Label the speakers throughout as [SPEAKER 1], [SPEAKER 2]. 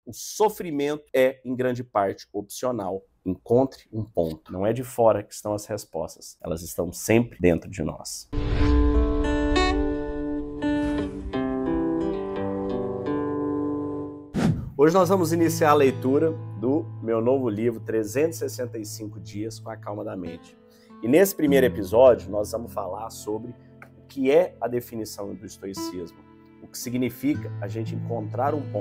[SPEAKER 1] o sofrimento é, em grande parte, opcional. Encontre um ponto. Não é de fora que estão as respostas. Elas estão sempre dentro de nós. Hoje nós vamos iniciar a leitura do meu novo livro, 365 Dias com a Calma da Mente. E nesse primeiro episódio nós vamos falar sobre o que é a definição do estoicismo, o que significa a gente encontrar um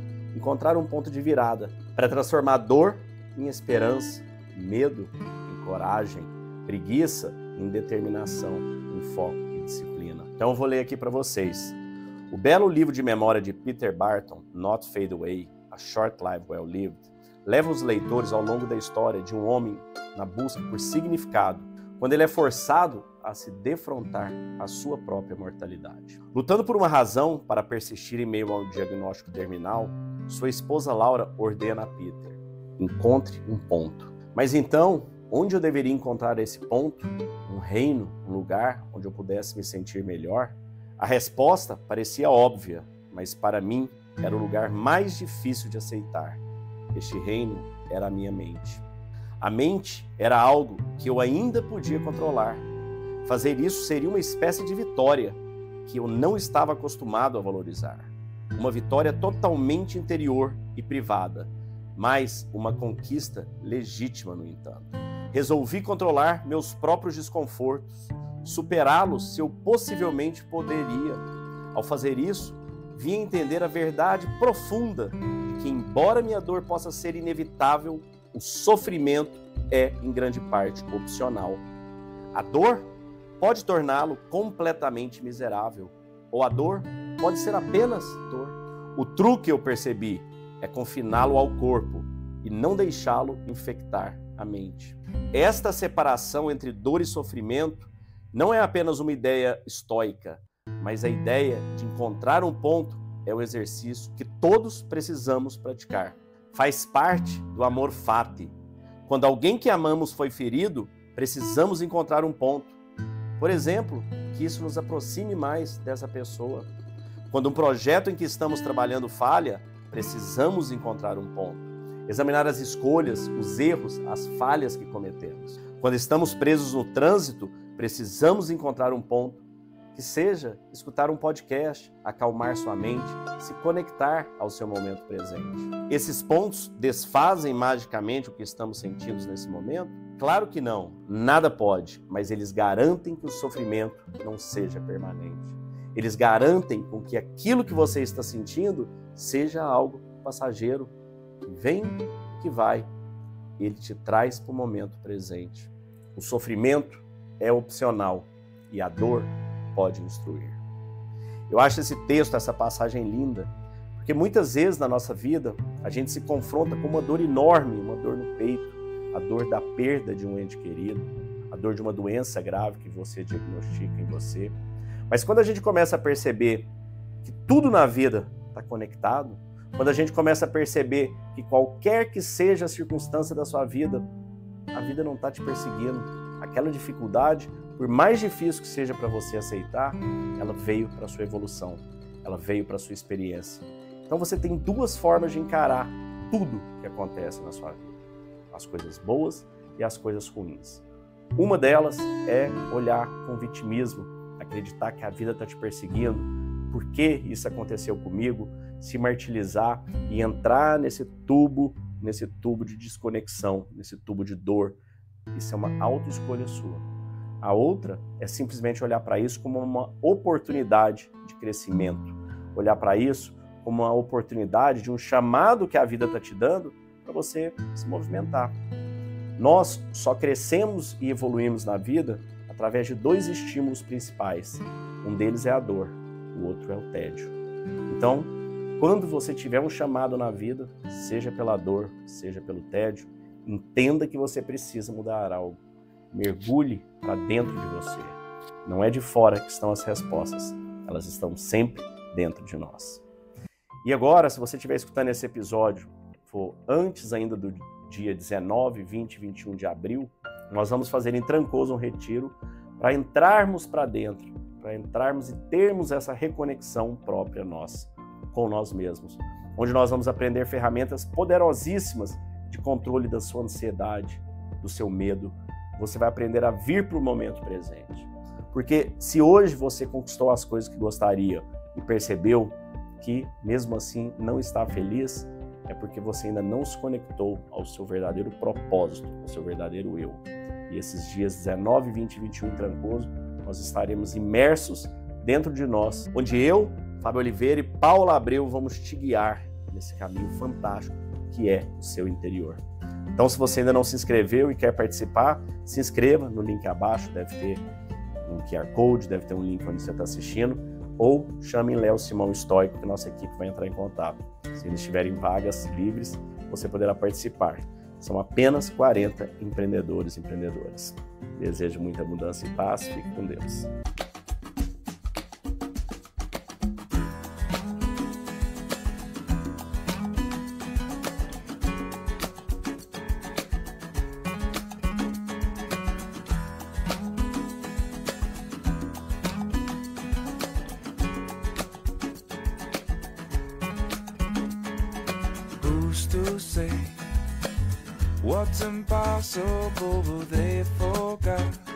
[SPEAKER 1] ponto de virada para transformar dor em esperança, medo em coragem, preguiça em determinação, em foco e disciplina. Então eu vou ler aqui para vocês. O belo livro de memória de Peter Barton, Not Fade Away, A Short Life Well Lived, leva os leitores ao longo da história de um homem na busca por significado, quando ele é forçado a se defrontar à sua própria mortalidade. Lutando por uma razão para persistir em meio ao diagnóstico terminal, sua esposa Laura ordena a Peter: encontre um ponto. Mas então, onde eu deveria encontrar esse ponto? Um reino, um lugar onde eu pudesse me sentir melhor? A resposta parecia óbvia, mas para mim era o lugar mais difícil de aceitar. Este reino era a minha mente. A mente era algo que eu ainda podia controlar. Fazer isso seria uma espécie de vitória que eu não estava acostumado a valorizar. Uma vitória totalmente interior e privada, mas uma conquista legítima, no entanto. Resolvi controlar meus próprios desconfortos, superá-los se eu possivelmente poderia. Ao fazer isso, vim entender a verdade profunda de que, embora minha dor possa ser inevitável, o sofrimento é, em grande parte, opcional. A dor pode torná-lo completamente miserável, ou a dor pode ser apenas dor. O truque, eu percebi, é confiná-lo ao corpo e não deixá-lo infectar a mente. Esta separação entre dor e sofrimento não é apenas uma ideia estoica, mas a ideia de encontrar um ponto é o exercício que todos precisamos praticar. Faz parte do amor fati. Quando alguém que amamos foi ferido, precisamos encontrar um ponto. Por exemplo, que isso nos aproxime mais dessa pessoa. Quando um projeto em que estamos trabalhando falha, precisamos encontrar um ponto. Examinar as escolhas, os erros, as falhas que cometemos. Quando estamos presos no trânsito, precisamos encontrar um ponto, que seja escutar um podcast, acalmar sua mente, se conectar ao seu momento presente. Esses pontos desfazem magicamente o que estamos sentindo nesse momento? Claro que não, nada pode, mas eles garantem que o sofrimento não seja permanente. Eles garantem com que aquilo que você está sentindo seja algo passageiro, que vem, que vai. Ele te traz para o momento presente. O sofrimento é opcional e a dor pode instruir. Eu acho esse texto, essa passagem linda, porque muitas vezes na nossa vida a gente se confronta com uma dor enorme, uma dor no peito, a dor da perda de um ente querido, a dor de uma doença grave que você diagnostica em você. Mas quando a gente começa a perceber que tudo na vida está conectado, quando a gente começa a perceber que qualquer que seja a circunstância da sua vida, a vida não está te perseguindo. Aquela dificuldade, por mais difícil que seja para você aceitar, ela veio para a sua evolução, ela veio para a sua experiência. Então você tem duas formas de encarar tudo que acontece na sua vida. As coisas boas e as coisas ruins. Uma delas é olhar com vitimismo, acreditar que a vida está te perseguindo, por que isso aconteceu comigo, se martirizar e entrar nesse tubo de desconexão, nesse tubo de dor. Isso é uma autoescolha sua. A outra é simplesmente olhar para isso como uma oportunidade de crescimento, olhar para isso como uma oportunidade de um chamado que a vida está te dando para você se movimentar. Nós só crescemos e evoluímos na vida através de dois estímulos principais. Um deles é a dor, o outro é o tédio. Então, quando você tiver um chamado na vida, seja pela dor, seja pelo tédio, entenda que você precisa mudar algo. Mergulhe para dentro de você. Não é de fora que estão as respostas, elas estão sempre dentro de nós. E agora, se você estiver escutando esse episódio, for antes ainda do dia 19, 20 e 21 de abril, nós vamos fazer em Trancoso um retiro para entrarmos para dentro, para entrarmos e termos essa reconexão própria nossa, com nós mesmos. onde nós vamos aprender ferramentas poderosíssimas de controle da sua ansiedade, do seu medo. Você vai aprender a vir para o momento presente. Porque se hoje você conquistou as coisas que gostaria e percebeu que mesmo assim não está feliz, é porque você ainda não se conectou ao seu verdadeiro propósito, ao seu verdadeiro eu. E esses dias 19, 20 e 21 em Trancoso, nós estaremos imersos dentro de nós, onde eu, Fábio Oliveira e Paula Abreu vamos te guiar nesse caminho fantástico que é o seu interior. Então, se você ainda não se inscreveu e quer participar, se inscreva no link abaixo, deve ter um QR Code, deve ter um link onde você está assistindo, ou chame Léo Simão Estoico, que nossa equipe vai entrar em contato. Se eles estiverem vagas livres, você poderá participar. São apenas 40 empreendedores e empreendedoras. Desejo muita abundância e paz. Fique com Deus.
[SPEAKER 2] Who's to say what's impossible, they forgot?